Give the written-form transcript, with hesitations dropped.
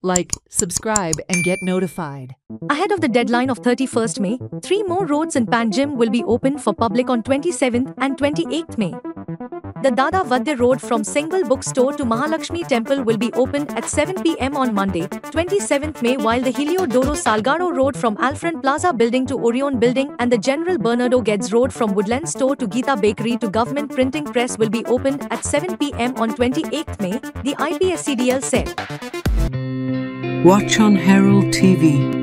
Like, subscribe and get notified. Ahead of the deadline of 31st May, 3 more roads in Panjim will be open for public on 27th and 28th May. The Dada Vadya Road from Single Bookstore to Mahalakshmi Temple will be opened at 7 p.m. on Monday, 27th May, while the Heliodoro Salgado Road from Alfred Plaza Building to Orion Building and the General Bernardo Geddes Road from Woodland Store to Geeta Bakery to Government Printing Press will be opened at 7 p.m. on 28th May, the IPSCDL said. Watch on Herald TV.